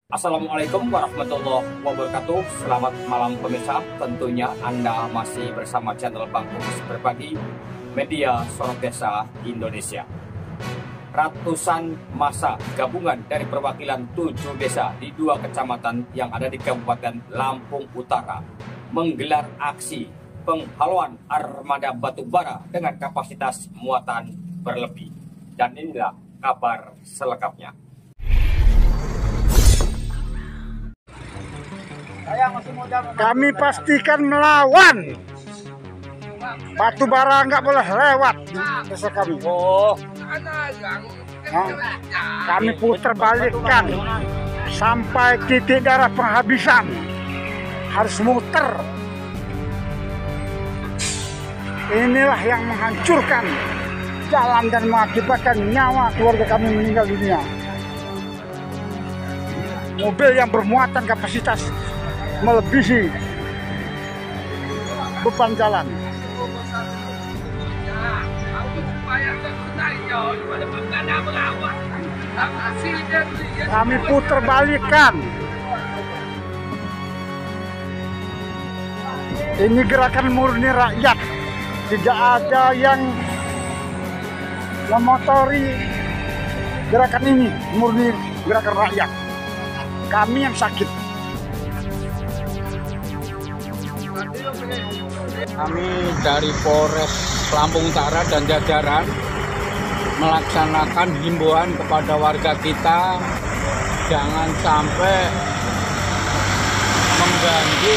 Assalamualaikum warahmatullahi wabarakatuh. Selamat malam pemirsa. Tentunya Anda masih bersama channel Bang Fokus Berbagi, media Sorot Desa Indonesia. Ratusan massa gabungan dari perwakilan 7 desa di 2 kecamatan yang ada di Kabupaten Lampung Utara menggelar aksi penghalauan armada batubara dengan kapasitas muatan berlebih. Dan inilah kabar selengkapnya. Kami pastikan melawan. Batubara nggak boleh lewat di desa kami. Kami putar balikkan sampai titik darah penghabisan. Harus muter. Inilah yang menghancurkan jalan dan mengakibatkan nyawa keluarga kami meninggal dunia. Mobil yang bermuatan kapasitas melebihi beban jalan. Kami putar balikan. Ini gerakan murni rakyat. Tidak ada yang memotori gerakan ini, murni gerakan rakyat. Kami yang sakit. Kami dari Polres Lampung Utara dan jajaran melaksanakan himbauan kepada warga kita jangan sampai mengganggu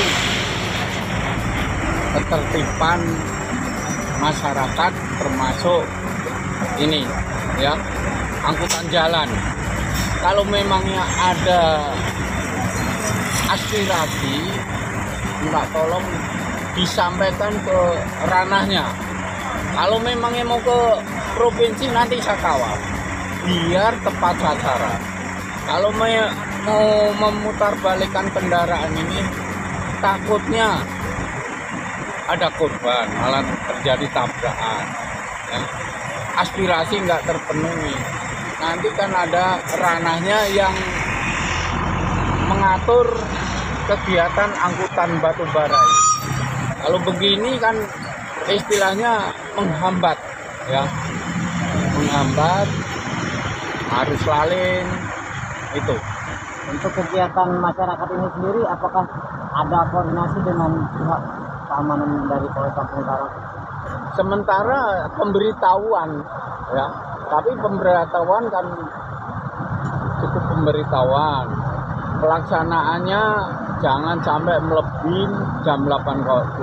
ketertiban masyarakat, termasuk ini ya, angkutan jalan. Kalau memangnya ada aspirasi, minta tolong disampaikan ke ranahnya. Kalau memangnya mau ke provinsi, nanti saya kawal biar tepat sasaran. Kalau mau memutarbalikkan kendaraan ini, takutnya ada korban, malah terjadi tabrakan ya. Aspirasi nggak terpenuhi, nanti kan ada ranahnya yang mengatur kegiatan angkutan batubara. Kalau begini kan istilahnya menghambat ya, menghambat arus lalin itu. Untuk kegiatan masyarakat ini sendiri, apakah ada koordinasi dengan pihak keamanan dari Polres Lampung Utara? Sementara pemberitahuan ya, tapi pemberitahuan kan cukup pemberitahuan. Pelaksanaannya jangan sampai melebihi jam 18.00.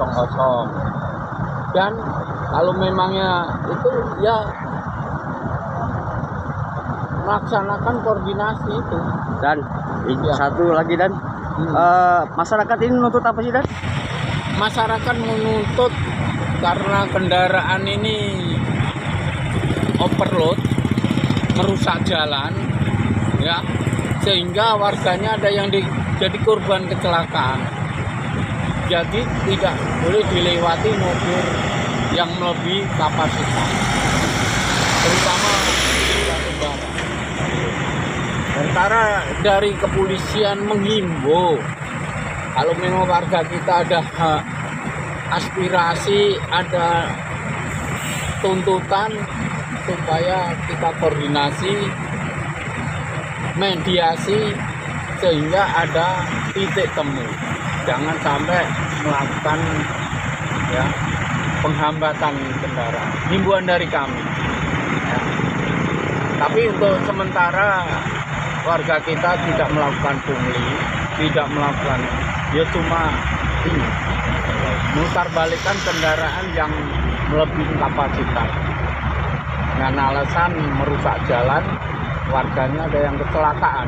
Dan kalau memangnya itu ya melaksanakan koordinasi itu. Dan ya. Satu lagi dan masyarakat ini menuntut apa sih, Dan? Masyarakat menuntut karena kendaraan ini overload, merusak jalan ya, sehingga warganya ada yang jadi korban kecelakaan. Jadi tidak boleh dilewati mobil yang melebihi kapasitas, terutama batubara. Sementara dari kepolisian menghimbau, kalau memang warga kita ada aspirasi, ada tuntutan, supaya kita koordinasi, mediasi, sehingga ada titik temu. Jangan sampai melakukan ya penghambatan kendaraan. Himbauan dari kami ya. Tapi untuk sementara warga kita tidak melakukan pungli, tidak melakukan, ya cuma ini mutarbalikkan kendaraan yang melebihi kapasitas dengan alasan merusak jalan, warganya ada yang kecelakaan.